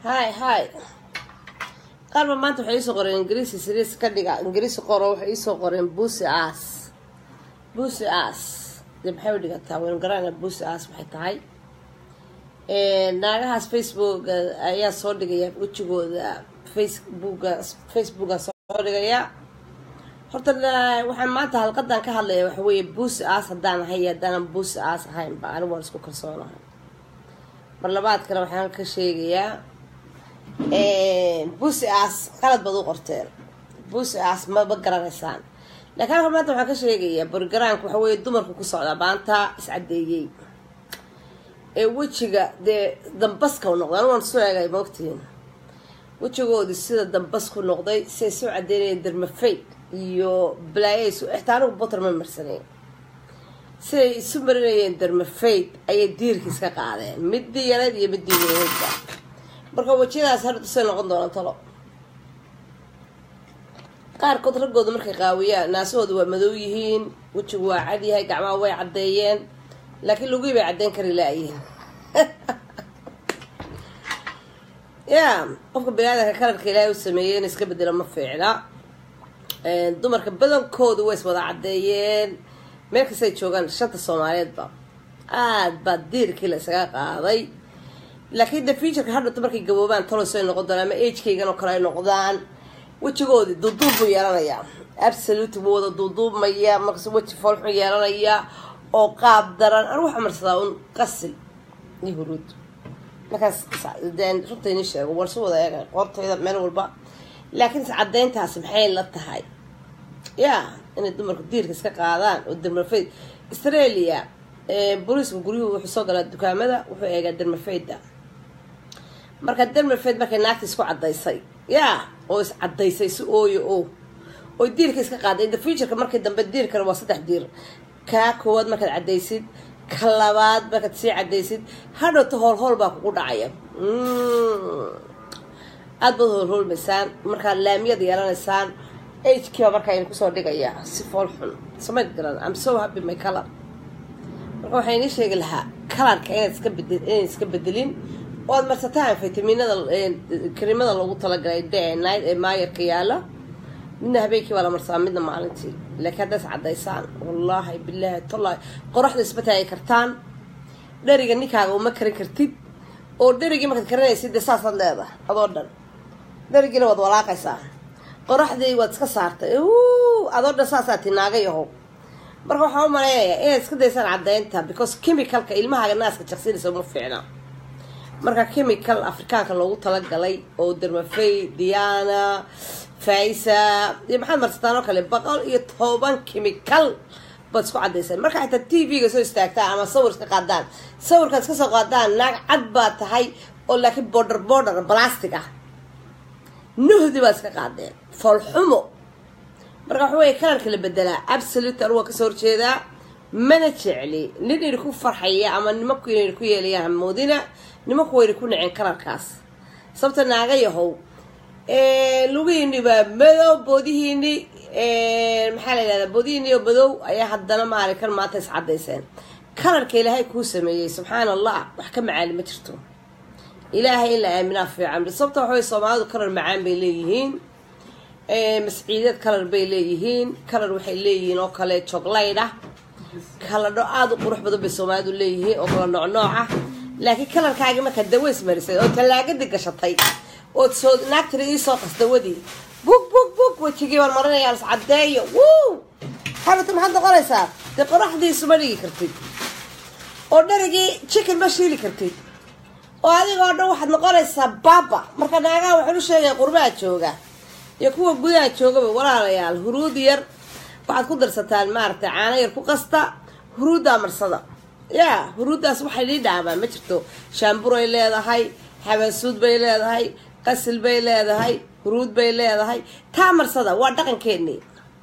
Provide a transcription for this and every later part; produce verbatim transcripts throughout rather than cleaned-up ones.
هاي هاي قال ما انت حيسو قرين انجليزي سيريس كدغا انجليزي قرو حيسو قرين بوسي اس بوسي اس دي بحاول دغتا وين قرانا بوسي اس waxay tahay ee naagahaas Facebook ayaa soo dhigaya wajigooda Facebook Facebook soo dhigaya horta waxaan maanta halqadan ka hadlayaa waxa weeye boosi as hadaan hay'adan boosi as ahayn baa anigu waan isku kalsoonahay mar labaad kale waxaan ka sheegayaa ee boosi as qalad bad u qorteen boosi as ma bagaranaysan laakiin maanta waxaan ka sheegayaa burgaraanku waxa weeye dumarku ku socda baanta is cadeeyay ee wajiga de dambaska u noqday waan soo eegay waqtigan wajigoodi sida dambasku noqday si soo cadeeyay dermafeyd iyo balaayaysu ixtaaru botor ma marsanay si isu marinayeen dermafeyd ay diirkiis ka qaadeen midii yarad iyo midii weynba marka wajidaas hada soo noqon doona talo qaar kood ragooda markay qaawiyaan naasoodu waa madow yihiin wajigu waa cad yahay gacmaha way cadeeyeen laakiin lagu ibay cadeen kari laayeen ya qofka balaadka kalarka ilaahay u sameeyeen iska bedela ma fiicna ee dumarka badankoodu way wada cadeeyeen meel kasta ay joogan shanta Soomaaliyeedba aad ba diirkii la isaga qaaday laakiin the future ka hadda markay gaboobaan talo soo noqon doona ama age-kaygan oo kale ay noqdaan wajigoodi duduub u yeelanaya absolute wada duduub ma yaa markaas waji foolxu yeelanaya oo qaab daran aan wax marsadaa un qasil ni hurud markaas daan runtii sheego war soo wada eega qortayda meel walba laakiin cadeyntaas maxay la tahay ya in dumarku diirka iska qaadaan oo dermafeyd Australia ee booliisku guriyuhu wuxuu soo galay dukaamada wuxuu eegaa dermafeyda marka dermafeyd markay naagta isku cadeysay ya oo is cadeysay si ooyo oo oo diirka iska qaaday the future markay dambe diirka waa saddex diir ka kood marka cadeysid ka labaad marka si cadeysid hadhow to hol hol baa ku dhacaya aad bad hol hol misaan marka laamiyada yeelanaysaan age kiba marka ay ku soo dhigaya si fool xun samad garan I'm so happy my color marka waxay ni sheegi lahaa kalarka inaad iska bedel in iska bedelin oo aad marsataan fitamiinada kareemada lagu talagalay day and night ee maayarka yaala من هبيكي ولا مرسام من مالنتي لكن هذا عديسان والله بالله طلع قرحت اسبتها اي كرتان دريغا نيكاغا وما كري كرتيد او دريغي ما كرنيسي دساس لهدا ادو دن دريغي واد ولاقيسا قرحدي واد iska saartay oo ado dasaasati naagayaho marka waxa u maleeyay in iska daysan cadeynta because chemicalka ilmaha naaska jaqsinaysa ma fiicna marka chemical afrikaanka loogu talagalay oo dermafeyd diana فايسة محمد مرتان وكله بقول يتوبان كيميكال بس كو عديسان marka xita T V ga soo istaagtaa ama sawirka qaadaan sawirkaas ka soo qaadaan naag cad baa tahay oo laakiin border border plastic ah nuhdi baa iska qaadeen fal xumo marka waxa way kalarka la bedelaa absolute arwa ka soo horjeeda mana jecli nidii ku farxaya ama nimanku inay ku yeelayaan moodina nimanku way ku naceen kalarkaas sababta naaga yahow ee lugiini ba madow boodihiini ee maxaa la yiraahdaa boodihiini oo madow ayaa haddana maari kan maanta is cadeyseen kalarka ilaahay ku sameeyay subxaanallah wax ka macaan ma jirto ilaahay ila aamina fiican sababta waxay Soomaalidu kalar macaan bay leeyihiin ee masciidad kalar bay leeyihiin kalar waxay leeyihiin oo kale chocolate ah kalaro aad u qurux badan bay Soomaalidu leeyihiin oo kala nooc nooc ah laakiin kalarkaaga marka daweys marisay oo talaagada gashatay oo soo naagtay soo qasdawadi bug bug bug wajigii war marinayaan sacadeeyo wuu xalatu maxad qoraysaa de qoraxdii sumadigi kartid oo dharigi chicken ma shiili kartid oo adiga oo dhan waxaad noqonaysaa baba marka naagaa wuxuu u sheegay qurbaa jooga iyo kuwa gudaha jooga walaalayaal huruud yar waxaad ku darsataan maartay caano yar ku qasta huruuda marsada ya huruudaas waxay leedahay ma jirto shaambur ay leedahay xabasuud bay leedahay qasil bay leedahay huruud bay leedahay taamarsada waa dhaqankeeni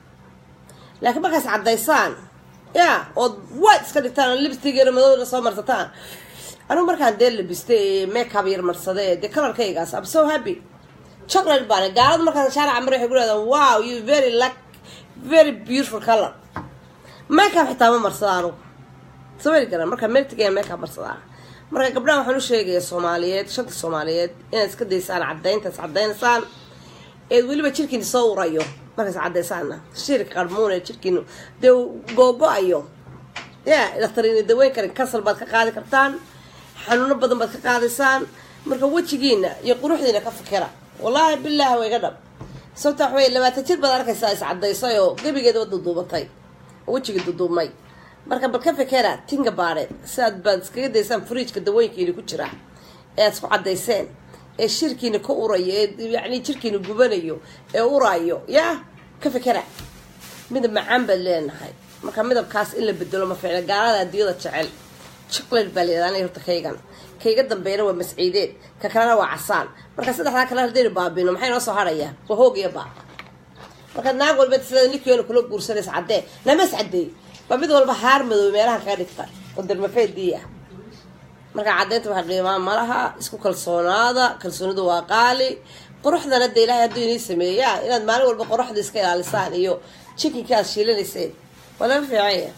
laakiin markaas cadeysaan ya oo waad iska dhigtaan lipstick yar madow soo marsataan anu markaan deel labistay makeup yar marsaday de kalarkaygaas I'm so happy chocolate baan gaalad markaan shaarica maray waxay ku leedahay wow you very luck very beautiful color makeup xitaa ma marsadaan soo weli garan marka meel tagay makeup marsadaa marka gabdhaha waxaan u sheegayaa Soomaaliyeed shanta Soomaaliyeed inaad iska daysaan cadayntaas cadaynaysaan ee waliba jirkiin soo urayo markaas cadaysaana shirka qarmuun ee jirkiin dee googo'ayo yaa dhakhtarin daweyn karin kasal baad ka qaadi kartaan xanuuno badan baad ka qaadaysaan marka wajigiina iyo quruxdiina ka fikira wallaahi billaahi way ga dhab sababta wax weeye labaatan jir baad arkaysaa is cadaysay oo gabigeeda wada duubatay wajiga duduumay marka bal ka fikira tinga baareed saad baad iskaga daysaan fridge-ka dawooyinkiina ku jira ee aad isku cadayseen ee shirkiina ka urayo ee yacni jirkiina gubanayo ee urayo yaa ka fikira midab macaan baad leenahay marka midabkaas in la bedelo ma fiicna gaalada adiyada jecel chocolate baa leedahay horta kaygan kayga dambeeyna waa masciideed ka kalena waa casaan marka saddexdaa kale hadii baabino maxay noo soo haraya waa hoog iyo baa marka naag walba sida ninkeena kula guursanaysa cadee lama sacday ba mid walba haar madow meelaha kaga dhigta oo darmafeediya marka cadeynta waxa qiimaa malaha isku kalsoonaada kalsoonidu waa qaali quruxdana de ilaahay hadduu inii sameeyaa inaad maalin walba quruxda iska ilaalisaan iyo chickenkaas shiilanayseen wala fiicaya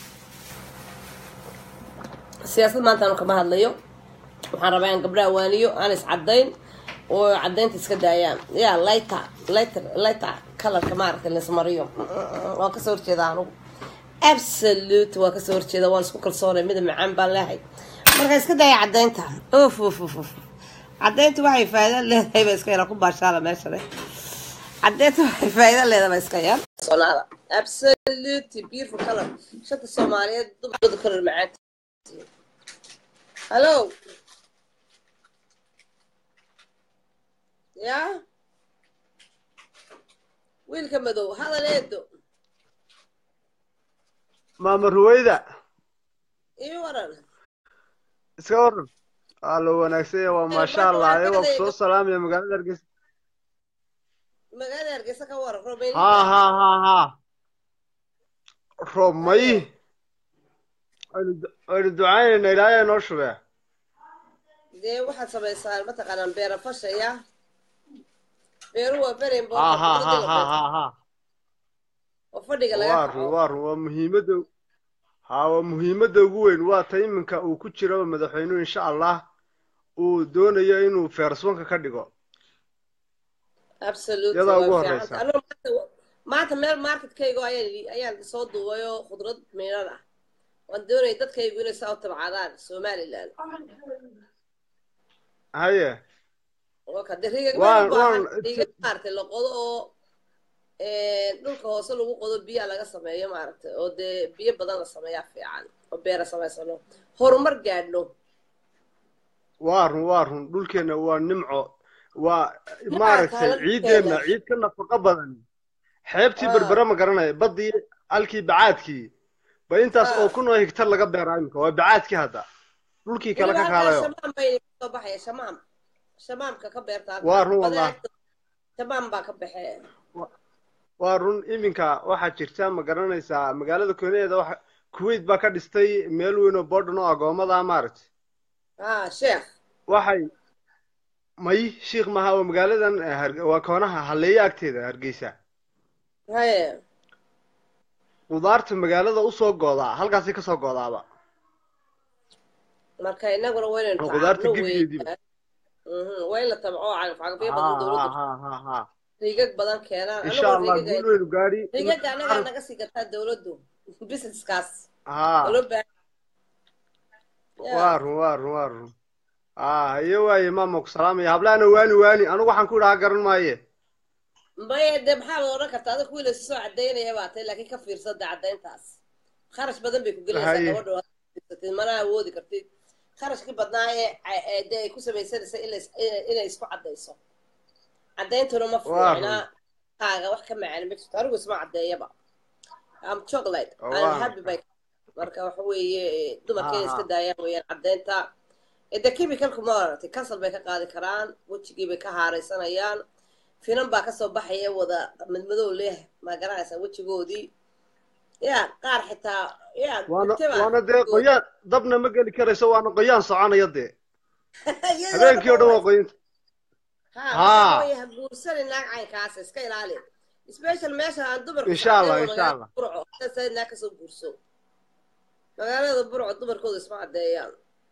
siyaasad maanta aanu kama hadlayo waxaan rabaa in gabdhaha waaniyo aan is cadayn oo cadaynta iska daayaan yaa lighter lighter lighter colorka maaragtay laismariyo waan kasoo horjeeda anugu absolute waa kasoo horjeeda waan isku kalsoonay midab macaan baan leehay marka iska daaya cadaynta uf uf uf cadaynta waxay faa'iido leedahay ba iska yara ku baashaala meesha leh cadaynta waxay faa'iido leedahay iska yar sonaada absolute beautiful color shanta Soomaaliyeed dubada color macaan hello ya wiilka madow hadal eedo maama ruwayda iyo waran iska waran allo wanaagsan waa maasha Allah ayuu soo salaamay magaalada Hargeysa magaalada Hargeysa ka waran Romay ha ha ha ha Romay aynu ducaynayna ilaahay noo shubay dee waxaad samaysaa mataqaanaan beera fashaya beeru waa bereen boo ha ha ha ha ha oo fadhiga laga waa waa waa muhiimada ha waa muhiimada ugu weyn waa tayminka uu ku jiro madaxweynuhu insha Allah uu doonayo inuu feerswanka ka dhigo absolutely yada ugu horeysa maanta meel marketkayga ayaan ayaan soo duubayo khudrad meelan ah waan doonay dadkaygu inay soo tabcadaan Somaliland haye waka dariiga waan waan maartay la qodo oo ee dhulka hoose lagu qodo biyo laga sameeyo maartay oo de biyo badan la sameeyaa fiican oo beera sameysano horumar gaadhno waarun waarun dhulkeena waa nimco waa maaragtay ciideena ciid ka nafaqo badan xeebtii berbera ma garanay badii halkii bacaadkii ba intaas oo kun oo hektar laga beeraa imka waa bacaadkii hadda dhulkii kala ka kaalayo shamaam bay soo baxay shamaam shamaamka ka beertaa waarun wallahi shamaam baa ka baxay waarun iminka waxa jirta ma garanaysaa magaalada Kooneeda waxa Kuwait baa ka dhistay meel weyn oo boodhan oo agoomada maaragtay ah sheekh waxay may sheekh ma aha magaaladan waa koonaha haleeya agteeda Hargeysa haye qudaarta magaalada u soo goodaa halkaas ka soo goodaaba marka inaguna weyn qudaarta gibgeediba mhm way la tabco aan faqbiyo badan dawladda ha ha ha riigag badan keenaan insha Allah guul weyn gaari riigag anaga naga sii gataa dawladdu business kaas ha waarun waarun waarun ah iyo way maama ku salaamay hablaana waani waani anigu waxaan ku dhaha garan maaye maya de maxaa oran kartaa adiga wiil soo cadeynaya baa tay laakiin ka fiirsada cadeyntaas kharash badan bay ku gelaysaa gabadha mana awoodi kartid kharashkii badnaa ee de ay ku samaysanaysa inay isku cadayso cadayntuna ma fiicna kaaga wax ka macaan ma jirto anigu isma cadeeyaba am chocolate aan happy bay marka waxa weeye dumarkeen iska daayaan weeyaan cadeynta ida chemicalku ma aragtay kansal bay ka qaadi karaan wajigii bay ka haaraysanayaan finan baa kasoo baxaya wada madmadow leh ma garanaysaa wajigoodii ya qaar xitaa ya waana waana dee qoyaan dabna ma geli karayso waana qoyaan soconaya dee habeenkii oo dhan waa qoyanta ha way habuursan naag caynkaas iska ilaali special meesha aan dumarku insha Allah insha Allah burco taasayna ka soo guurso magaalada burco dumarkooda isma cadeeyaan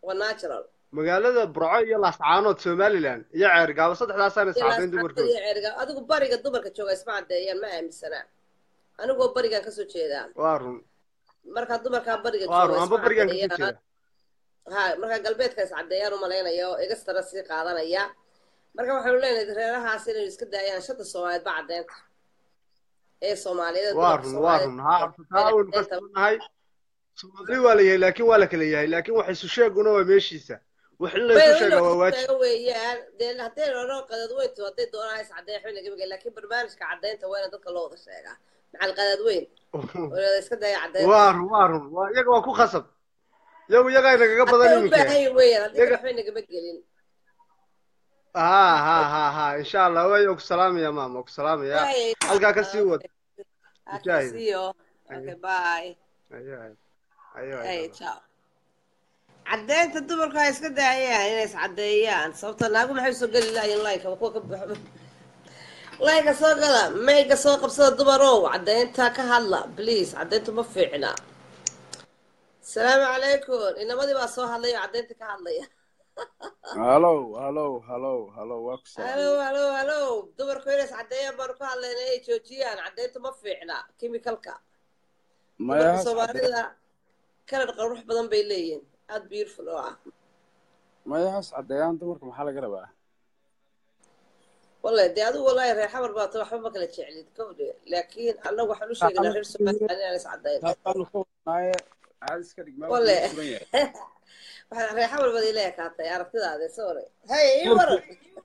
waa natural magaalada burco iyo laascaanood somaliland iyo ceergaabo saddexdaasaan iscadayn dumarkooda iyo ceeriga adigu bariga dumarka jooga isma caddeeyaan ma aaminsanaa anigoo barigan kasoo jeedaa waa run markaa dumarkaa bariga waa run jooga amba isma barigaan kasoo caddeeyaan jeeda ha markaa galbeedka is caddeeyaan umalaynaya oo egastara sii qaadanaya marka waxaynu leenahay reerahaas inaynu iska daayaan shanta soomaaliyeed ba caddeynta ee soomaaliyeed waa run waa run haa taa waynu ka soconahay soomaali waa la yahay laakiin waa la kala yahay laakiin wax isu sheeguna waa meeshiisa wax in la isu sheega waa waajib weeyaan dee haddii loo qadadweyntu hadday doonaan is caddeeya xubin laga bigay laakiin barnaamijka caddeynta waa in dadka loo wada sheegaa macal qadadweyn oo iska daaya caddeynta waa run waa run waa iyaga waa ku khasab iyagu iyagaa inagaga badan iminka weeyaan haddii kale xubin nagama gelin ها ها ها ها ان شاء الله وياك سلام يا ماما سلام يا حلقه كسي ود كسيو اوكي باي ايوه ايوه اي تشاو عديت الدبر كاي اسك دايان inay is cadeeyaan sababta naagu maxay soo gali laayeen like kuwa ka baxo like soo gala meega soo qabsada dubarow cadeynta ka hadla please cadeyntu ma fiicna salaamu calaykum inamadii baa soo hadlay cadeynta ka hadlaya Hello, hello, hello, hello, what's up? Hello, hello, hello. dumarku inay is cadeeyaan baan ku hadlaynaa ay joojiyaan cadeyntu ma fiicna chemicalka Maya Soomaalida kala qurux badan bay leeyihiin aad beautiful oo ah Maya has cadeeyaan dumarka maxaa laga rabaa? والله دي هذا والله ريحة مرباط waxba ma kala jeclid kowde laakiin anagu waxaan u sheegnaa reer Soomaaliya inay is cadeeyaan Taasoo ku maaye aad iska dhigmaa والله waxaan reexa walba ilaa ka tahay aragtidaada sorry hay ii waran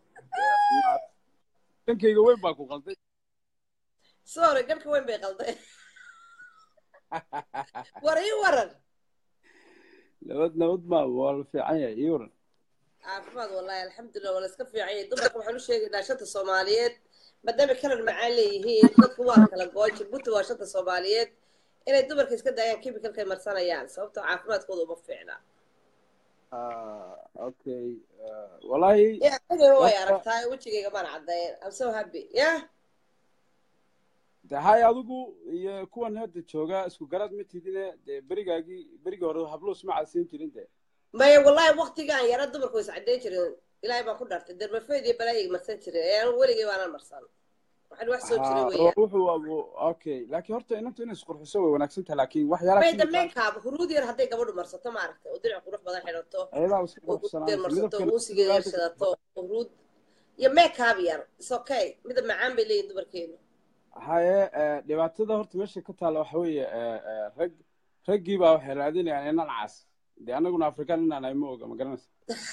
dhankayga weyn baa ku qalday sorry galka weyn bay qalday war ii waran nabad nabad ma wal fiican yahay ii waran caafimaad wallahi alxamdulillah wala iska fiican yahay dumarka waxaan u sheegaynaa shanta Soomaaliyeed maadaama kala macaan leeyihiin dadku waa kala gooji butu waa shanta Soomaaliyeed inay dumarka iska daayaan chemicalka ay marsanayaan sababtoo caafimaadkooda uma fiicna ah okay wallahi ya aniga way aragtaa wajigayga baan cadeeyay I'm so happy yeah dahay adigu iyo kuwan hadda jooga isku garad ma tidine de barigaagi bariga hore hablo isma caasiin jirin de may wallahi waqtigan yara dumarku is cadeyn jireen ilaahay baa ku dhaartay dermafeed iyo balaayig marsan jireen ee weligay baan marsan waxaan wax soo jiray weeyaan wuxuu abu okay laakiin horta inantu inay isqurxiso way wanaagsan tahay laakiin wax yara bay dameenkaab huruud yar haday gabadhu marsato ma aragtay oo dirac qurux badan xidhato ayada isku qurxsanaa marsato muusigeeda yeeshadato huruud iyo makeup yar is okay mid macaan bay leeyihiin dumarkeenu haye dhibaatada horta meesha ka taala waxa weeye rag raggii baa waxay raadinayaan inaan cas de anaguna afrikaan inaan ay ma oga ma garanaysa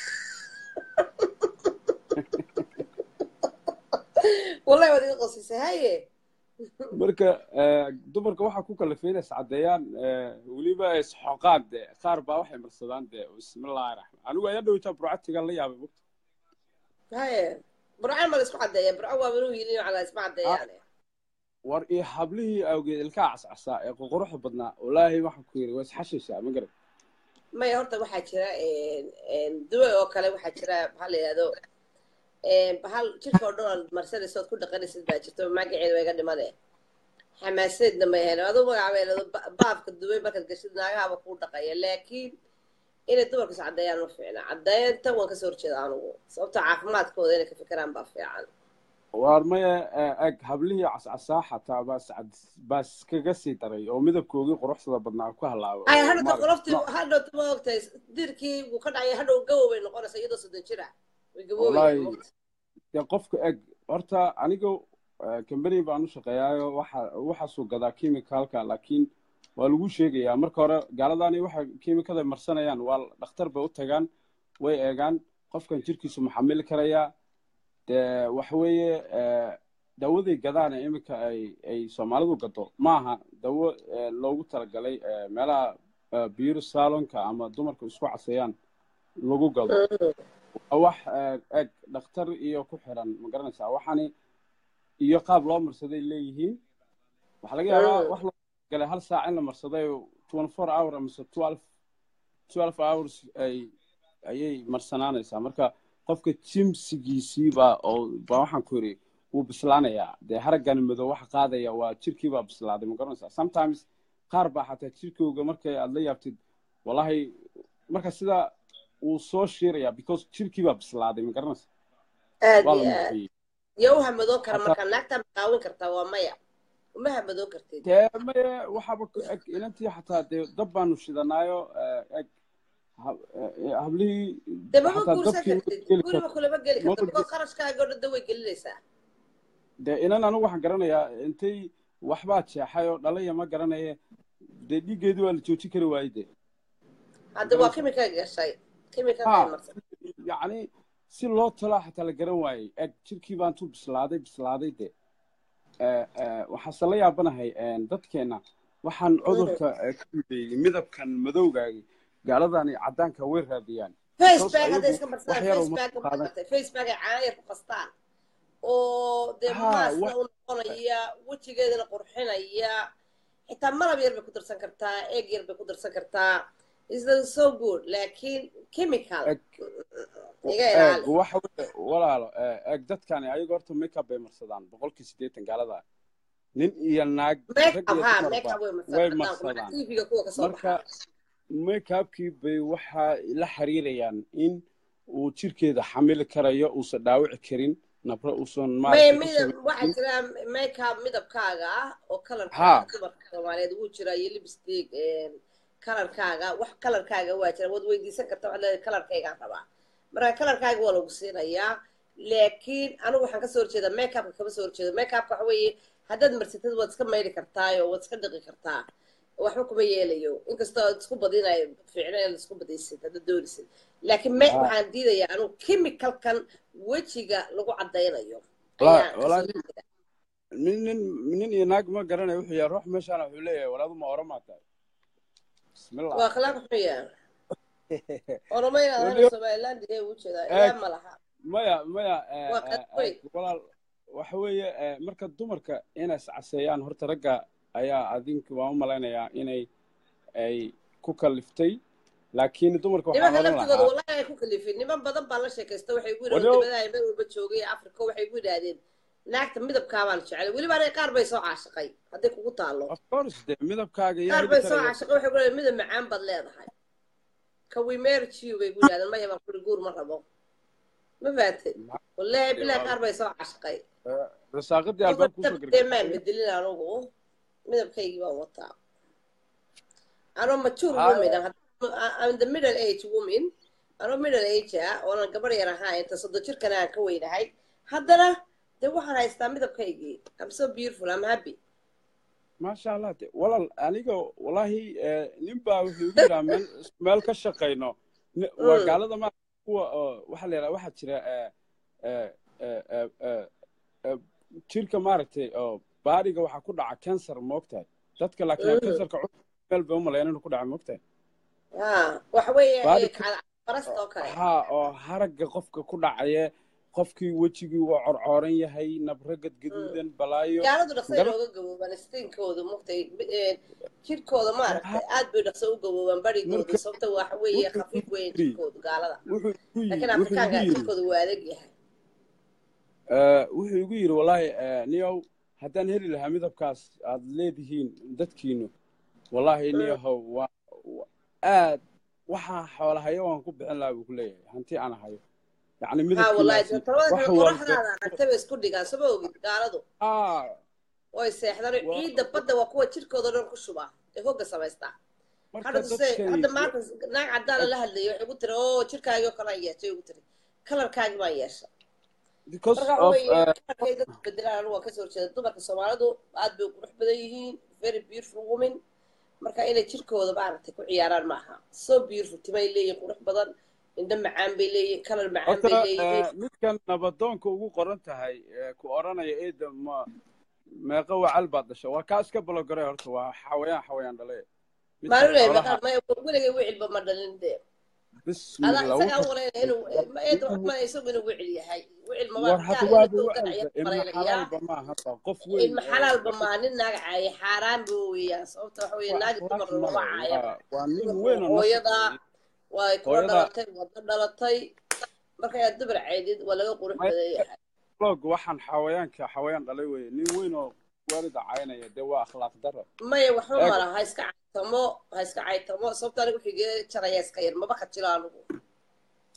والله ودي قصيصة هاي marka dumarka waxa ku kala feedas cadeeyaan waliba is xoqaad qaar baa waxay marsadaan de bismillaahir rahmaan anigu ayaa dhawta burcatiga la yaabay waqti هاي برعان ما اسمع عديا برعان وابنو يلين على اسمع عديا يعني war ii hablihii awgeed ilka cascasa ee quruxda badnaa wallaahi waxa ku yiri way xashiisha ma garad ما يهرت waxa jira een duwa oo kale waxa jira waxa la yiraahdo bahal jirka oo dhan marsadii ku dhaqanaysid baa jirto magaceedu way ga dhimadeen xamaasadna ma yahay adoo magaceedu baafka duway markaad gashid naagaha ku dhaqaya laakiin inay dumarku cadeeyaan ma fiicna cadeynta waan ka soo horjeedaa anigu sababta caafimaadkooda inay ka fikiraan baa fiican war maya ag hablihii cascasa xataa baas baas kaga sii daray oo midabkoogii quruxda badnaa ku halaabo ay hadda qolofti hadda ma ogtay dirkii uu ka dhacay hadda gabow bay noqonaysaa iyadoo soddon jira way gabow ya qofka eg horta aniga company baan u shaqeeyaa waxa waxa soo gadaa chemicalka laakiin waa lagu sheegayaa marka hore gaaladani waxa chemicalka marsanayaan waa dhakhtar bay u tagaan way eegaan qofkan jirkiisu maxamil karaya de waxa weeye dawadii gadaana imika ay ay Soomaalidu gado maaha dawo loogu talagalay meelaha beauty salonka ama dumarka isku caseeyaan lagu gado wax eg dhakhtar iyo ku xiran ma garanaysaa waxani iyo qaab loo marsaday leeyihiin waxa laga yaabaa wax loo galay hal saac in la marsaday twenty-four hour ama twelve hours ay ayay marsanaanaysaa marka qofka jimsigiisiiba oo baa waxaan ku yiri uu bislaanayaa de haragan madow waxa qaadaya waa jirkiiba bislaaday ma garanaysaa sometimes qaar baa xataa jirkooga markay aad la yaabtid wallahi marka sida uu soo shiiraya because jirkii baa bislaaday ma garanaysa aad waa la iyo aad muuqiyey iyo u hamadoon kara hataa markaa naagtaa ma qaawin kartaa waa maya uma hamadoon kartid dee maye waxaaba ku eg inantii xataa dee dab baanu shidanaayo eg hab- eh, hablihii dee mama xataa guursan dabkii ma kartid geli guriba karto kulama geli karta maba bikoo qarashkaaga oo dhan da way gelinaysaa dee inan anigu waxaan garanayaa intay waxbaa jeexay oo dhalaya ma garanaye dee dhiiggeedii waa la joojin kari waayey dee ma hadda waa garanaysa kimika gashay kimika ha kay marsan yacni si loo talaa xataa la garan waayey eg jirkii baan tuu bislaaday bislaaday dee Eh, eh, waxaase la yaabanahay eh, dadkeena waxaan cudurka eh, ka mideeyey midabkan madowgaagi gaaladani caddaanka way raadiyaan because facebook hadday ayagu iska wax marsadaan yar uma facebook ma qaadan gartay facebook ay caana yar ku qastaan oo dee ha maasna wax u noqonaya wejigeedana qurxinaya xitaa malab yar bay ku darsan kartaa eeg yar bay ku darsan kartaa is so good laakiin chemical eg iga eeg ilaali waxa weye walaalo eh, eeg dadkani ayaga horta makeup bay marsadaan boqolkii siddeetan gaalada nin iyo naag rag makeup iyo ha dumarba makeup way marsan way caddaanku maca marsadaan tvga kuwa kasoo marka baxaa makeupkii bay waxa la xiriirayaan in uu jirkeeda xamili karayo uusan dhaawici karin nabro uusan may maaragtay ku midab waxaa samaynin jira makeup midabkaaga ah oo kalarka ha dumarka soomaaliyeed wuu jiraa iyo lipstick kalarkaaga wax kalarkaaga waa jira waad weydiisan karta waxaad leedahay kalarkaygaan rabaa marka kalarkaaga waa lagu siinayaa laakiin anigu waxaan kasoo horjeeda makeupka kama soo horjeedo makeupka waxa weeye haddaad marsatid waad iska mayli kartaayo waad iska dhiqi kartaa waxba kuma yeelayo inkastoo aad isku badinayo fiicna inaad isku badaysid haddaad doonisid laakiin me ha waxaan diidayaa anigu chemicalkan wejiga lagu caddaynayo walaa ayaan walaa kasoo nin horjeeda nin nin nin iyo naag ma garanayo wuxuu yahay ruux meeshaan wuxuu leeyahay walaadu ma oromaa tahay bismillah waa khilaaf xuya oromayna ahana weliba somaliland ee u jeedaa eeg ilaa ma laha maya maya eh, waa eh, qadweyn eeg walaal waxa weeye eh, marka dumarka inay iscaseeyaan horta ragga ayaa adinka waan u malaynayaa inay ay ku kaliftay laakiin dumarka waxaan nimanka oran laftigooda lahaa wallahi ay ku kalifin niman badan baa la sheekaysta waxay ku yidhahdeen walow dibadaha meel walba joogay ee afrika waxay ku yidhaahdeen naagta midabkaabaan jecel weliba anay qaar bay soo caashaqay hadday kugu taalo of course de midabkaaga yaa qaar heli bay soo karaya caashaqay waxay ku yidhahdeen midab macaan baad leedahay kawimeerjiyo bay ku yidhahdeen maya baan kuri guur ma rabo ma fahatay Ma- wallahi de bilahi waa qaar bay soo caashaqay eh, rasaaqadii qofka albaabka kusoo midabkee maan gargaartay bedelin anugu midabkaygii baan wataa anoo mature haya woman ah I'm the middle age woman anoo middle age ah oonan gabar yar ahaa inta soddon jirkana aan ka weynahay haddana dee waxaan haystaa midabkaygii I'm so beautiful I'm happy maasha allah de walaal aniga wallaahi eh, nin baa wuxuu igu yidhaha meel meel ka shaqayno Ni- waa Mm. gaalada ma kuwa oo waxaa la yidhaha waxaa jira eh, eh, eh, eh, eh, eh, jirka maaragtay oo baariga waxaa ku dhaca cancer moogtahay dadka laakiin Mm. cancerka cudurka meel bay u malayan inuu ku dhaca moogtahay ah waxa weeye baari eh, cala- barasta oo kale haa oo haragga qofka ku dhacaya qofkii wejigii waa corcooran yahay nabro Mm. gadgaduudan balaayo gaaladu dhaqso garan inooga gaboobaan stinkooda mugtay jirkooda ha maaragtay aad bay dhaqso u gaboobaan barigooda marka sababta waxa weeye wuxuu khafiif igu weeye yiri jirkooda gaalada wuxuu igu yiri laakiin wuxuu igu afrikaanka yiri jirkooda waa adag yahay Eh, wuxuu igu yidhi wallaahi eh, niyow haddaan heli lahaa midabkaas aad leedihiin dadkiinu wallaahi Mm. niyahow waa waa- aad waxaa xoolahayo waan ku bixin lahaa buu ku leeyahay hanti aan hayo yacni ها والله midabkiinaasi ترى wax قرح walba هذا أكتب إسكود دقان سبوا قالوا ah way seexdaan waa ciidda badda waa kuwa jirkooda dhan ku shuba ee hogga samaystaa marka hadda tuse dadkani hadda maanta naag caddaana la hadlayo waxay ku tiri oo jirkaagii oo kale aan yeeshay ugu tiri kalarkaagii baan yeesha because marka waxa of weeye uh, kalarkay dadka bedelaan anigu waan kasoo horjeeda dumarka soomaalidu aad bay qurux badan yihiin very beautiful women marka inay jirkooda maaragtay ku ciyaaraan maaha so beautiful timay leeyihin qurux badan indho macaan bay leeyihin kalar macaan bay horta leeyihiin eh, midkan nabadoonka ugu qoran tahay eh, ku oranaya eeda ma meeqa wacal baad dhashay waa kaa iska balogaray horta waa xawayaan xawayaan dhale midkan maalulay xoolaha maqal may weligay wicilba ma dhalin dee adaa bismillah isagaa wuxuu u malaynaya inuu eeda wax ma isagu inuu wicil yahay wicil maba war gaal hadda inuu waaba dowgan wacalba ayaa ilma malaynayaa xalaalba maaha ba qof weyn ilma oo xalaalba maa nin naag caaya xaaraan buu weeyaan sababta waxa weeye waa naagi akhlaaq dumar lama male caaya waa waa nin dumarku weyn oo nasab hooyada weeye way kula hooyada dhalatay wada dhalatay marka aad dumar caydid waa laga qurux badan yahay blog waxaan xawayaanka xawayaan dhalay weeye nin weyn oo waalida caynaya dee waa akhlaaq daro maya waxba eeg mala ha iska caytamo ha iska caytamo sababta anigu xigee jaraya iska yar maba ka jiro anigu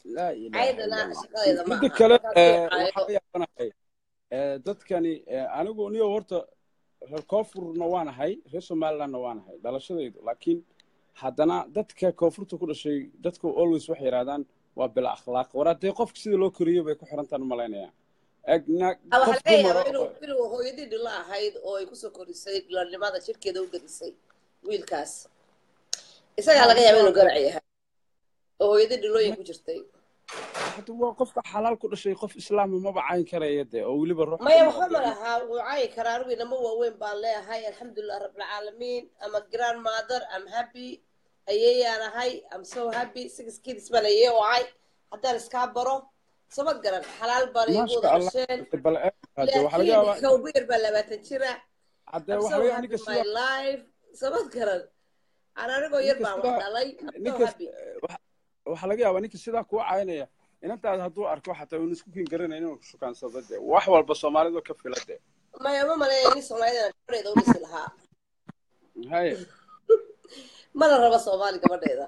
laa ilaaha caydana illa allah shaqadeeda ma midda aha kale markaasuu waxaa caayo la yaabanahay dadkani anigu niyo horta reer koonfurna waan ahay reer somalilandna waan ahay dhalashadaydu laakiin haddana dadka koonfurta ku dhashay dadku always waxay yidhahdaan waa bila akhlaaq war haddee qofka sida loo koriyo bay ku xirantaan malaynayaa egna waxaa qof laga dumara yaabaa inuu inuu hooyadii dhilo ahayd oo ay kusoo korisay dhilanimada jirkeeda u gelisay wiilkaas isagaa ha laga yaaba waa inuu garac yahay oo hooyadii dhilooyin ku jirtay hadda waa qofka xalaal ku dhashay qof islaama maba cayn karaya dee oo weliba ruux maya dumara waxba ma dee lahaa wuu caayi karaa anigu inama waaweyn baan leeyahay alxamdulilah rabbilcaalamiin ama grandmother am happy ayeeyaan ahay am so happy six kids baan ayee u ahay haddaan iskaa baro samad garan xalaal baan iigu maasha wada allah dhasheen bal hadde waxaa laga laakiin yaabaa kawgu yar baa labaatan jira hadde am waxaa so laga yaabaa happy ninka my sida life samad garan aan anigoo yar ninka baan wax sidaa dhalay am so ninka happy waxa waxaa laga yaabaa ninka sidaa kuwa caynaya inantaada hadduu arko xataa inu isku kin garanayn inuu shukaansado dee wax walba soomaalidu ka fila dee maya ma maleeya nin soomaalidana gabadheeda u dhisi lahaa haye mana raba soomaali gabadheeda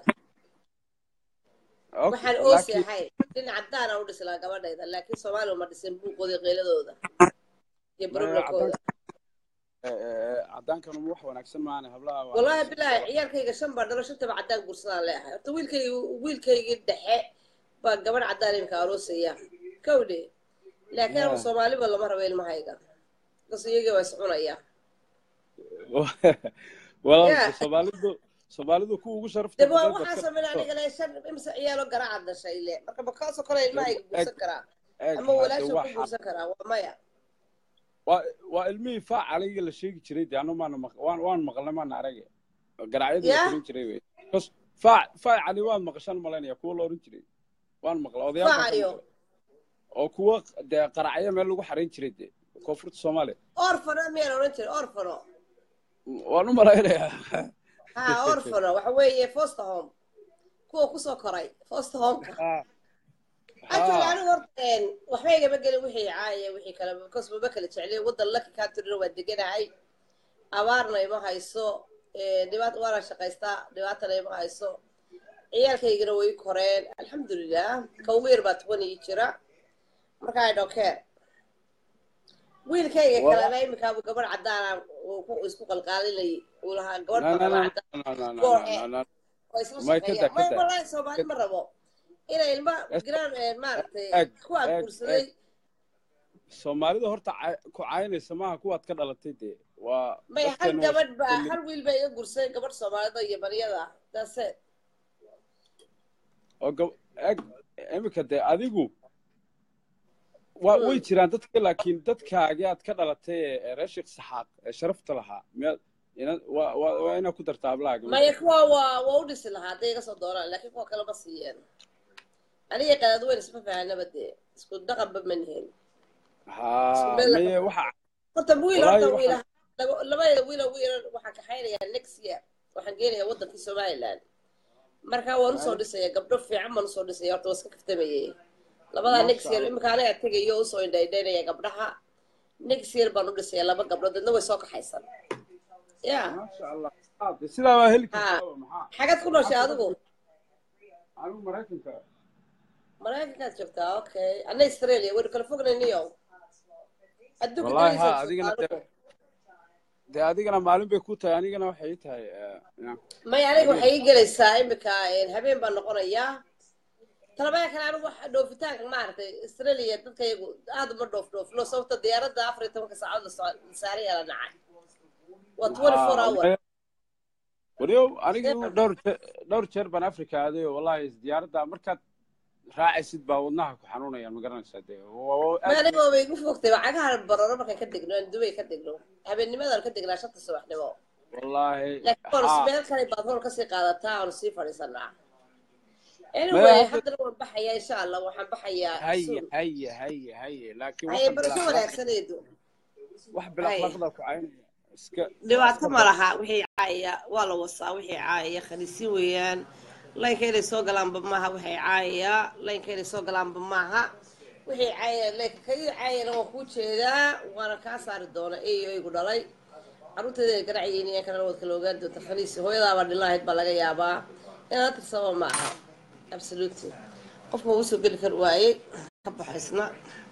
okay waxaan oosi laakiin ahayn nin cadaan aan u dhisi lahaa gabadheeda laakiin soomaali uma dhisin buuqooda qeyladooda iyo maya baroblankooda cadaanka cadaankanu wax wanaagsan maana hablaha waa wallaahi haysan bilaahi ciyaalkayga shan baa dhalo shantaba cadaan guursadaan leeyahay horta wiilkaygi wiilkaygii dhexe baa gabadh cadaan imika aroosaya kawdhe laakiin anigu ya soomaaliba lama rabo ilmahayga bas iyagii waa iscunaya walaal ya soomaalidu soomaalidu kuwa ugu sharafta deba badan waxaa dadka sameyn aniga le shan imse ciyaalo garaaca dhashay le marka bakaasoo kale ilmahayga eg guursan karaa eg ama hadde walaashoo ku waxa guursan karaa waa maya waa waa ilmihii faac caliga la sheegi jiray dee anu maana maq waan waan maqlay maana arage garacyada la ya korin jiray wey bas faac faac cali waan maqashaan malaynaya kuwa la oran jiray waan maqla odayaal baan ka faacayo maqlay oo kuwa dee qaracyo meel lagu xarayn jiray dee koonfurta soomaaliya orfano miyaan odhan jiray orfano waan u malaynayaa ha orfano waxa weeye foster home kuwa kusoo koray foster homeka ha actually ha anigu horta waxba igama gelin wixii caaya wixii kale because maba kala jecliy waddan laki kaa tirina waa deganahay abaarna ima hayso dhibaat waana shaqaystaa dhibaatana ima hayso ciyaalkaygana way koreen alxamdulilah ka ugu yar baa toban ii jira marka I don't care wiilkayga kalena imikaabuu gabadh caddaana isku qalqaalinayay uu lahaa gabadh baqaba caddaan gooxe oo isla shaqeeyaan may wallaahi soomaali ma rabo inay ilma giraan maaragtay kuwaa guursaday soomaalida horta ku caynaysa maaha kuwaad ka dhalatay dee waa may hal gabadh baa hal wiil baa iga guursaday gabadh soomaalida iyo baryada daase oo gab eg imika dee adigu waa way jiraan dadka laakiin dadkaagi aad ka dhalatay ee reer sheekh saxaaq ee sharafta lahaa miyaad ina waa waa inaad ku dartaa ablaaga maya kuwa waa waa u dhisi lahaa hadday iga soo doonaan laakiin kuwa kale ma siiyeen aniga qadaad weyn isma fahanaba dee isku dhaqanba ma nihin ha maye waxa horta wiil horta wiil labada wiil oo wiil waxaan kaxaynayaa next year waxaan geenayaa waddankii somaliland marka waan usoo dhisaya gabdho fiican baan usoo dhisaya horta waa iska kaftamayay labadaa next year imika aniga tegayo usoo indhaydhaynaya gabdhaha next year baan u dhisaya laba gabdhood dadna way soo kaxaysan ya maasha allah sidaa waa heli kartaa maxaa xagaad ku nooshay adigu anigu maraykanka maraykankaad joogtaa okay ana australia waynu kala fognayniyo adduunka wallahi ha dunidiisa adigana dee dee adigana maalin bay ku tahay anigana waxay ii tahay may aniga waxay ii gelaysaa imika habeen baan noqonayaa talabaya kale anigu wax dhoofitaanka maaragtay australia dadkayagu aad uma dhoof dhoofno sababta diyaaradda afar iyo tobanka saacadood la saaraya la nacay waa twenty four hour wariyow anigu dhowr dhowr jeer baan africa aaday oo wallahi diyaaradda markaad raacaysid baa wadnaha ku xanuunayaan ma garanaysaa dee ma aniga way igu fogtay cagaha bararo markaan ka degno aan dubay ka degno habeennimadaan ka degnaa shanta subaxnimo wallahi laakiin meel kale baad hool kasii qaadataa oon sii fadhiisanaa anyway haddana waan baxayaa insha allah waxaan baxayaa haye haye haye haye laakiin haye barasho wanaagsaneedu wax bilaqlaqda ku caynaya iska dhibaato ma laha wixii caayaya waa la wasaa wixii caayaya khaniisiin weeyaan laynka inay soo galaanba maaha waxay caayaya laynka inay soo galaanba maaha wixii caayaya laynka kagii caayana waan kuu jeedaa waana kaa saari doona eeyo igu dhalay carruurteeda ay garacyiin iyo kana wadka la ogaan doonta khaniisi hooyadaabaa dhilahayd baa laga yaabaa inaad tirsaba ma aha absolutely qofka uu soo geli kar waayey ka baxaysna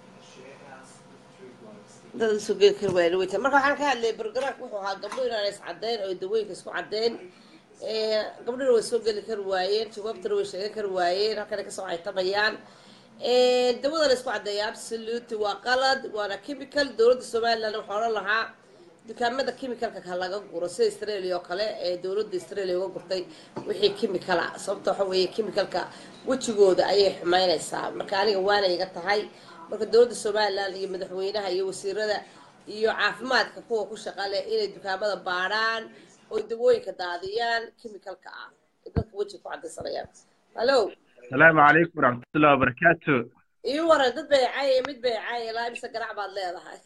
dad soo geli kar waayey wayta marka waxaan ka hadlay bargaraanka wuxuu ahaa gabdho inaan is caddeyn oo dawooyinka isku caddeyn ee gabdhona way soo geli kar waayeen jawaabtana way sheegan kar waayeen halkana kasoo caytamayaan ee dawada la isku caddeeya absolute waa qalad waana chemical dowladda somaliland waxaa odhan lahaa dukaamada chemicalka ka laga guro sida Australia oo kale ee dowladda Australia uga gurtay wixii chemical ah sababtoo waxa weeye chemicalka wajigooda ayay xumaynaysaa marka aniga waana iga tahay marka dowladda Somaliland iyo madaxweynaha iyo wasiirada iyo caafimaadka kuwa ku shaqale inay dukaamada baaraan oo dawooyinka daadiyaan chemicalka ah dadka wajiga ku cadaysanayaan hello السلام عليكم ورحمة الله وبركاته. iyo waran dad bay caayay mid bay caayay ilaa imisa garac baad leedahay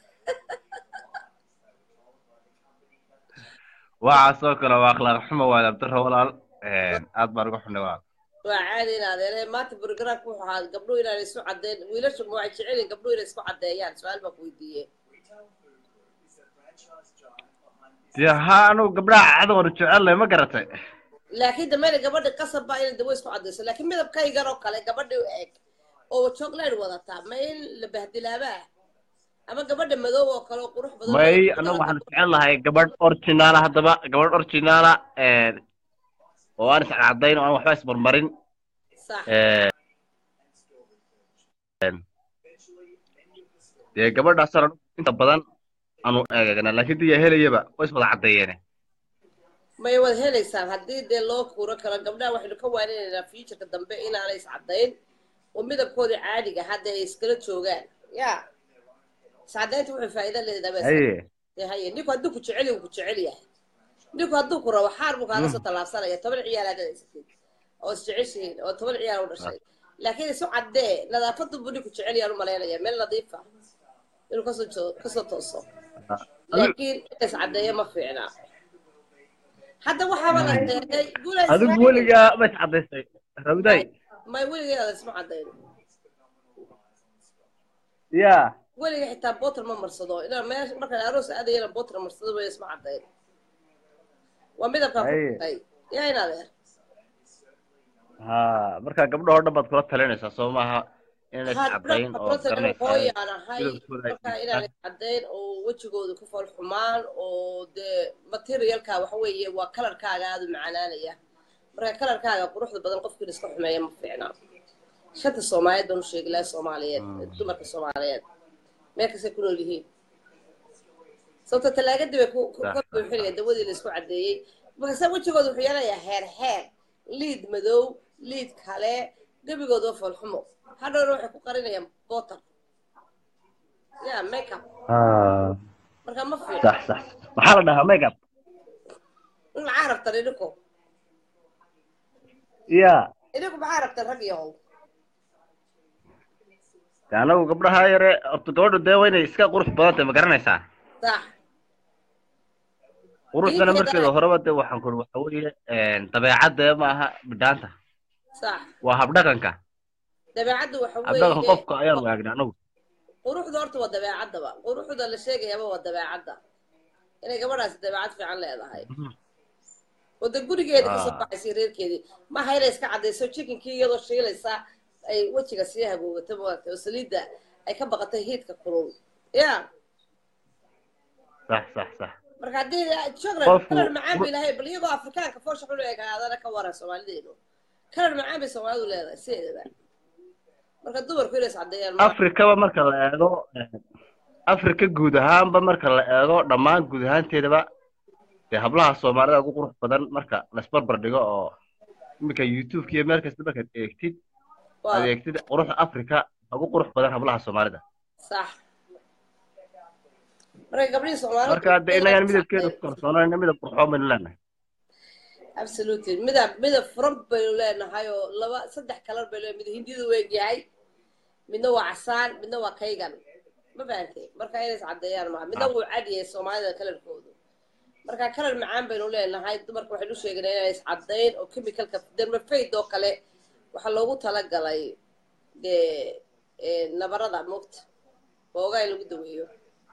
وعساك الله وأخلاق حمى ولا بتره ولا أكبر قحنا ولا. waa caadi inaad ee maanta bargaraanku wuxuu ahaa gabdho inaan isku caddeyn wiilashu ma waxay jecel gabdho inay isku caddeeyaan su'aal baan ku weydiiyay يا ها أنا قبل عذر رجال ما قرأت. laakiin dambeena gabadha qasab baa inay dawo isku caddeyso laakiin midabkayga oo kale gabadha u eeg oo chocolate wadata ma in la bahdilaabaa ama gabadha madow oo kale oo qurux badan ماي أنا واحد فعلا هاي قبل أورجينال هذا بقى قبل أورجينال وأنا سعدين وأنا وحبس برمرين. صح يا قبل ده صار أنت بدن أنا أنا لكن دي هلا يبقى واسمه العدينة. may wad helaysaan haddii dee loo kuuro karo gabdhaha waxaynu ka waaninaynaa futureka dambe inaanay is caddayn oo midabkoodii caadiga hadda ay iskala joogaan ya iscaddaynta waxay faa'iido leedahay bas haye ninku hadduu ku jecel yahay ku jecel yahay ninku hadduu ku rabo xaar buu kaaga soo tallaabsanaya toban ciyaal aad haysatid oo is jeceshiin oo toban ciyaal u dhashay laakiin isu caddee nadaafadu buu ninku jecel yahay u malaynaya meel nadiif ah inuu kasoo kasoo tooso laakiin is caddeeya ma fiicna hadda waxaa wada sheegay guulaha هذا بقول يا ما تعبسي ربداي may weligeeda isma caddayn يا weliga xitaa bootar ma marsado inaa meesha markaan aroos aadayana bootar marsado way isma caddayn waa midabkaan kuay yaa inaad eer ها مركا قبل هذا بعد كلها تلين أساسا ما إنك عدين أو كرني hooyaan ahay markaa inaan caddayn oo wejigooda ku fool xumaan oo dee materialka waxa weeye waa kalarkaaga aada u macaanaanaya marka kalarkaaga quruxda badan qofkiina iska xumeeya ma fiicna shanta soomaaliyeed baan u sheegi lahaa soomaaliyeed dumarka soomaaliyeed meel kastay ku nool yihiin sababta talaagadii bay ka buuxinaya dawadii la isku caddeeyey markase wejigooda wuxuu yeelayaa heer heer liid madow liid kale gebigooda waa fool xumo hadhowna waxay ku qarinayaan bootar ya makeup marka ma fiicna صح صح محل ده ميك اب in maxaa rabtan idinku يا idinku maxaa rabtan rag yahow يعني لو قبل هاي أرتقاد ده وين يسكا قروح بنات ما قرنا يسا صح قروح أنا مركز هربت ده وحنقول وحوي طبيعة ده ما بدانته صح وهبدا كنكا dabeecaddu waxa هبدا weeye قفك أيام وياقنا نو quruxda horta waa dabeecadaba quruxda la sheegayaba waa dabeecadda inay gabadhaasi dabeecad fiican leedahay wada gurigeeda kasoo baxaysay reerkeedii maha inay iska caddayso chickenkii iyadoo shiilaysa ay wejiga sii hagoogato maaragtay oo saliidda ay ka baqatay hiidka kulul ya صح صح صح marka haddii chocolate kalar macaan bay lahayd bal iyagoo afrikaanka foosha xulu egaadana ka waran soomaalideenu kalar macaan bay soomaalidu leedahay sideedaba marka dumarku inay is caddeeyaan أفريقيا ومركز الأعضاء أفريقيا جودها بمركز الأعضاء دمان جودها أنت ده بقى هبلها الصومالية أقول قروح بدن مركز نسبر بردقة أو ممكن يوتيوب كي مركز تبقى كتير هذا كتير قروح أفريقيا أقول قروح بدن هبلها الصومالية صح marka gabdhihii Soomaaliyeed مركز ده إنا يعني ميدا كده كرسونا إنا ميدا قروحهم من لنا absolutely midab midab front bay leenahay oo laba saddex kalar bay leeyahay mid hindidu weeg yahay midna waa casaan midna waa kaygan ma fahamtay marka inay is caddeeyaan ma midna wuu cadiyay Soomaalida kalarkoodu marka kalar macaan baynu leenahay dumarka waxay u sheegeen inay is caddeyn oo chemicalka dermaphade oo kale waxa loogu talagalay ee nabarada moogta boogaa lagu daweeyo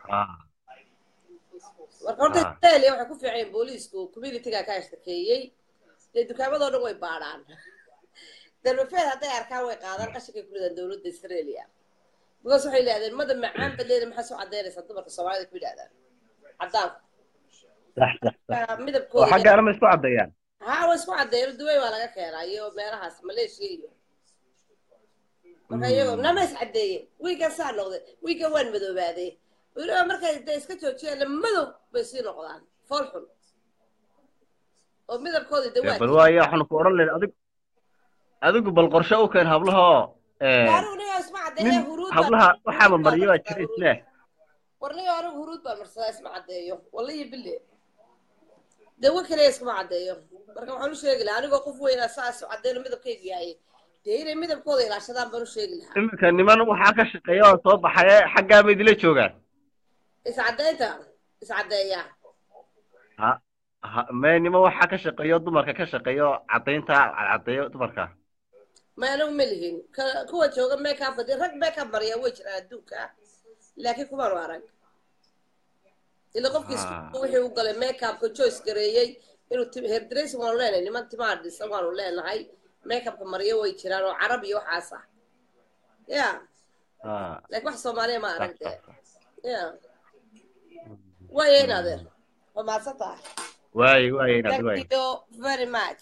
marka horta Australia waxay ku fiiceen booliisku community-ga ka ashtakeeyay dee dukaamadoo dhan way baadhaan darbeed hadday arkaan way qaadaan qashinkay ku ridaan dowladda Australia because waxay leedahay mada macaan badeeda maxaa soo cadeynaysa dumarka Soomaalida ku yidhaahdaan cadaan صح صح صح midabkooda وحاجة أنا مسكو عديان ها waa isku cadeeyo duway waa laga keenaa iyo meelahaas Malaysia iyo marka iyago nama is cadeeyeen wiiga saa noqday wiiga waan madoobaaday weliba markay intay iska joojiyeen madow bay sii noqdaan fool xun oo midabkooda dawaa bal waayo waxaan ku oran leeyahay adig adigu bal qorshe u keen hablaha warniga isma cadeeyo huruud hablaha waxa ma mariyo jira isna warniga anigu huruud baan marsadaa isma cadeeyo wallahi bille dawo kale isma cadeeyo marka waxaan u sheegi lahaa anigoo qof weyn ah saas cadeeyo midabkaygu yahay deeray midabkooda ilaashadaan baan u sheegi lahaa imika niman waxa ka shaqeeyo oo soo baxay xagga ma idila joogaan is cadeynta is cadeeya ha ha ma niman waxa ka shaqeeyo dumarka ka shaqeeyo cadeynta cadeeyo dumarka ma anagu melihin kuwa jooga makeup fadhi rag makeup mariya way jiraan adduunka laakiin kuma arag ila qofkiis wixii uu galay makeup ka choice gareeyay inuu hair dressing waan leenahay niman timaha dhisan waan leenahay makeup ka mariya way jiraan oo carab iyo waxaas ah ya ah laakiin wax Soomaaliya ma aragtay ya way inaadeer oo ma sata way way inaadeer way thank you very much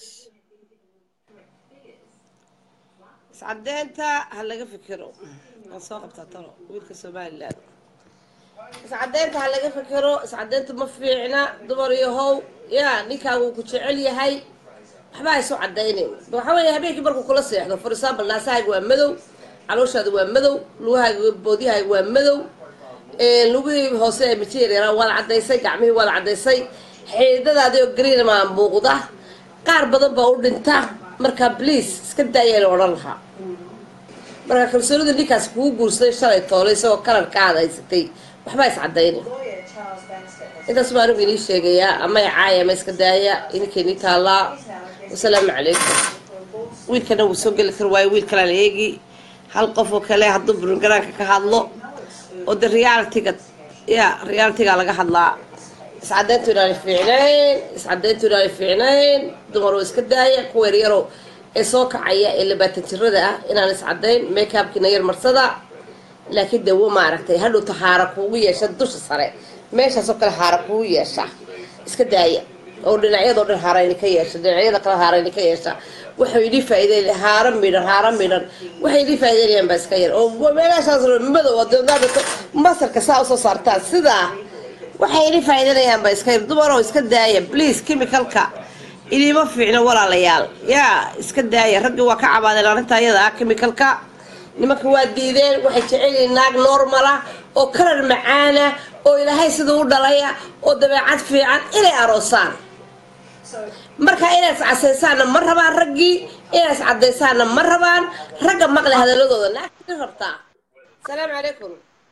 سعدينتا هلا فكروا الصاقب تطلع ويلك سومالي سعدينتا هلا فكروا سعدينتا ما فيعنا دبر يهو يا نيكا وكجعل يهي waxba ay soo cadeyneen waxa weeye habeenkii markuu kula seexdo for example naasahaygu waa madow calooshaadu waa madow lugahaagu boodiyahaagu waa madow ee lugihii hoose ee material waa cadaysay gacmihii waa cadaysay xeedadaadii oo green ma muuqda qaar badan baa u dhinta marka please iska daayeen oran laha marka kalsoonida ninkaas kugu guursaday shalay toolay isagoo kalarkaada haysatay waxba is cadeyneen intaas baan ugu inii sheegayaa ama caaya ma iska daaya ininkeeni taalaa wasalaamu calaykum wiilkana wuu soo geli kar waayo wiil kale la eegi hal qof oo kale hadduu burgaraanka ka hadlo oo de realitiga ya realitiga laga hadlaa iscadeyntu inaan fiicnayn iscadeyntu inaan fiicnayn dumar oo iska daaya kuwa yaryaro ee soo kacaya ee labaatan jirada ah inaan iscadeyn makeupkina yar marsada laakiin dawo ma aragtay hadhow tahaara kuugu yeesha dusha sare meeshaas oo kale haara kuugu yeesha iska daaya oo dhinacyada oo dhan haarayni ka yeesha dhinacyada kale haarayni ka yeesha waxay idii faa'iideeyay haara midhan haara midhan waxay idii faa'iideeyaan baa iska yar oo meelahaas madow oo dowladda masarka saa usoo saartaan sidaa waxay idii faa'iideeyaan baa iska yar dumar oo iska daaya please chemicalka idiima fiicna walaalayaal yaa iska daaya ragga waa ka cabaadeen arrinta iyada ah chemicalka nimanka waa diideen waxay jecel yihiin naag normal ah oo kalar macaana oo ilaahay siduu u dhalaya oo dabeecad fiican inay aroosaan marka inay iscasaysaana ma rabaan raggii inay iscadaysaana ma rabaan ragga maqle hadaladooda naagti rabtaa salaamu calaykum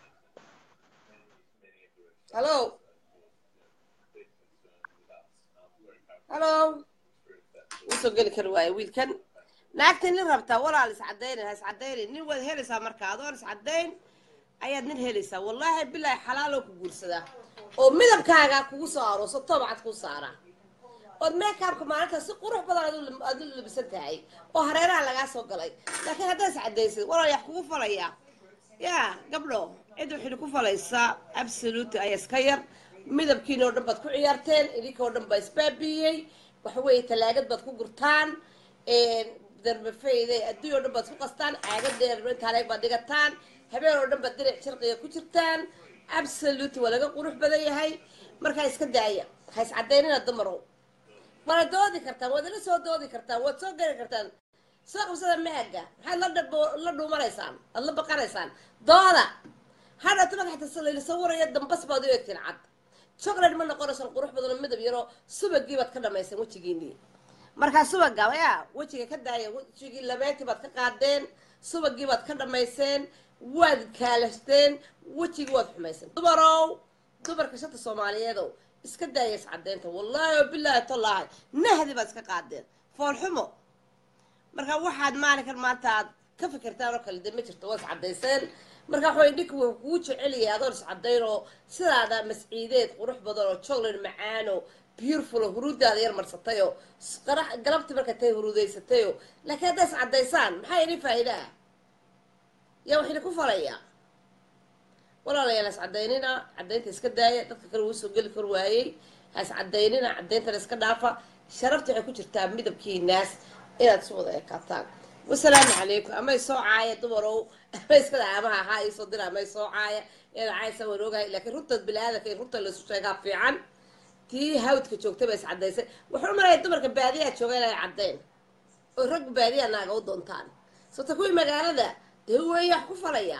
hallo hallo usoo geli kari waaye wiilkan naagti nin rabtaa walaal iscadayna iscadayna nin waad helaysaa marka adoon iscadayn ayaad nin helaysaa wallaahi bilaahi xalaaloo ku guursadaa oo midabkaaga kugu soo arooso toobacad ku saara ood meekaabka maalinta si qurux badan aad u labisan tahay oo hareeraha lagaa soo galay laakiin haddaad iscadaysid walaal yax kugu falaya yaa gabdho cid waxay ku falaysaa absolute ayaa iska yar midabkiina oo dhan baad ku ciyaarteen idinka oo dhan baa isbaabiyey waxa weeye talaagad baad ku gurtaan darbafeyday adduun oo dhan baad ku qastaan caagadeer intaaleeg baad dhigataan habeen oo dhan baad dinac sharqiga ku jirtaan absolute waa laga qurux badan yahay markaa iska daaya ha iscadaynina dumarow waad doodi kartaan waad ila soo doodi kartaan waad soo geli kartaan soo qabsada maaga maxaad la dhabo la dhuumanaysaan aad la baqanaysaan dooda hadha tumaad xataa salayla sawiraya dambas baad u eegtiin cad chocolate ma noqonaysan qurux badan oo midab yaro subagii baad ka dhamaysan wejigiinii markaa subaga yaa wejiga ka daaya wejigii labeentii baad ka qaadeen subagii baad ka dhamayseen waad kaalashteen wejigii waad xumayseen dumarow dumarka shanta soomaaliyeedow iska daaya iscadeynta wallaahi oo bilaahi tallaahi nahdi baad iska qaadeen foolxumo marka waxaad maalinkan maanta aad ka fikirtaan oo kale de ma jirto waa iscadayseen marka waxaway dhink wuu kugu jecelyahay adoon iscadayn oo sidaada masciideed qurux badan oo chocolate macaano beautiful huruudaada yar marsatayo qarax galabti marka tay huruudaysatayo laakiin haddays caddaysaan maxaa idin faa'iida ah yaa waxayna ku falayaa walaalayaal has caddaynina caddaynta iska daaya dadka kale wuu soo geli kar waayey has caddaynina caddayntana iska dhaafa sharafta waxay ku jirtaa midabkii naas inaad isu wada ekaataan wasalaamu calaykum amay soo caaya dumarow amay iska daamaha ahaa ii soo dira amay soo caaya ina caaysa waan ogahay laakiin runtaad bili-aadamka in runta laysu sheegaa fiican tii hawdka joogtay ba is caddaysay wuxuu maraya dumarka baadiyaa jooga inay caddayn oo raggu baadiyaa naaga u doontaan sababta kuwii magaalada dee weeye wax ku falaya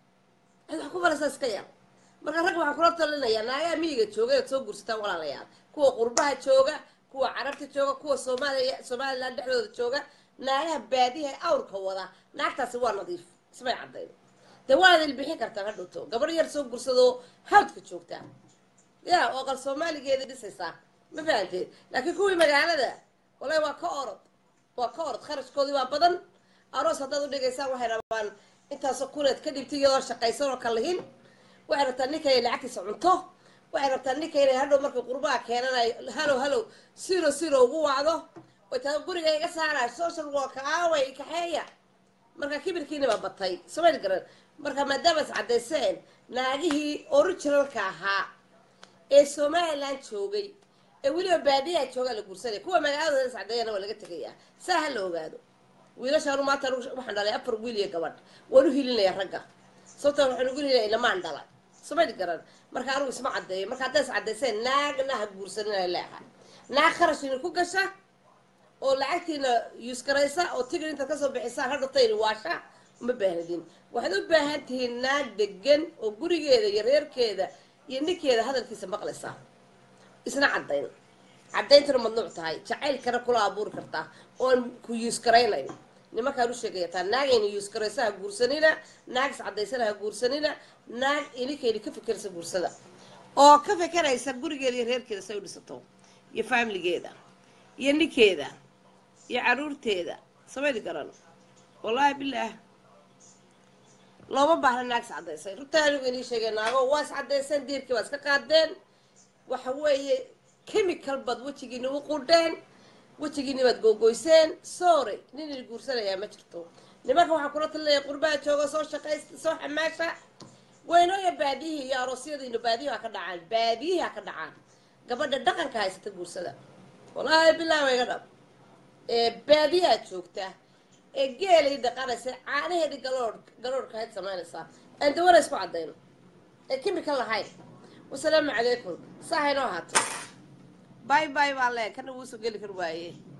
cid wax ku falaysa iska yar marka rag waxaan kula talinayaa naagaha miyiga jooga inaad soo gursataan walaalayaal kuwa qurbaha jooga kuwa carabta jooga kuwa soomaaliya somaliland dhexdooda jooga naagaha baadiyaha awrka wada naagtaasi waa nadiif ismay caddayn dee waad ilbixin kartaan hadhowto gabadh yar soo gursadoo hawdka joogtaa ya oo qal soomaaligeeda dhisaysaa ma fahanteed laakiin kuwii magaalada wallahi waa ka orod waa ka orod kharashkoodii waa badan aroos haddaad u dhigaysaan waxay rabaan intaasoo kuneed ka dhibtay iyadoo shaqaysan oo kalihin waxay rabtaa ninka inay lacagtiisa cunto waxay rabtaa ninka inay hadhow markii qurbaha keenanayo halow halow siro siro ugu wacdo way taa guriga iga saarayo social work aaway kaxeeya marka kibirkiina baa batay somayl garan marka maadaama is caddayseen naagihii originalka ahaa ee somaliland joogay ee weliba baadiyaha joogaa la guursanaya kuwa magaaladooda is caddeeyana waa laga tegayaa saa ha la ogaado wiilashaanu maanta waxaan dhalay afar wiil iyo gabadh waan u hilinaya ragga sababta waxaan ugu hilinaya ilamaan dhala somayl garan marka anigu isma caddeeyo marka hadday is caddayseen naagna ha guursanina leeha naag kharashina ku gasha oo lacagtiina yuuskaraysa oo tigir intaad kasoo bixisaan hadhatayni waasha uma baahnidin waxaad u baahan tihiin naag degan oo gurigeeda iyo reerkeeda iyo ninkeeda hadalkiisa maqlaysa isna caddayn caddayntana madnuuc tahay jacaylkana kula abuuri kartaa oon ku yuuskaraynayn nimankaan u sheegaya taa naag ayna yuuskaraysa ha guursanina naag is caddaysana ha guursanina naag ininkayna ka fikiraysa guursada oo ka fikiraysa gurigeeda iyo reerkeeda say u dhisato iyo faamiligeeda iyo ninkeeda iyo caruurteeda samaydi garan wallaahi bilaah looma baahna naag is caddaysay runtaa anigu inii sheegay naago waa is caddayseen diirkii waa iska qaadeen waxa weeye chemical baad wejigiina u qudheen wejigiina baad googoyseen sorry nin ini guursanayaa ma jirto nimanka waxaa kula talinaya qurbaha jooga soo shaqaysta soo xamaasha weynooya baadiyihii iyo aroosyadiina baadiyihi ha ka dhacaan baadiyihi ha ka dhacaan gabadha dhaqanka haysata guursada wallaahi bilaah wa iga dhab ee baadiyaha joogta ee geelay dhaqanaysa caanaheedii galoodh galoodhka hayd samaynaysaa aan dawana isku caddayno ee chemical lahayn wasalaamu calaykum saa haynoo haato باي باي والله كنا وصل قلي في الرواية